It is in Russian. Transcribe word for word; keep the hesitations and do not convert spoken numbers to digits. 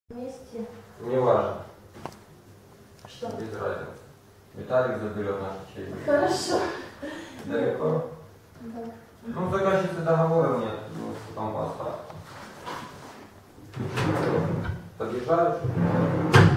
Вместе. Не важно. Что? Без разницы. Виталик заберет наши чеки. Хорошо. Далеко? Да. Ну, заказчицы договора нет, ну, потом поставь. Подъезжаешь?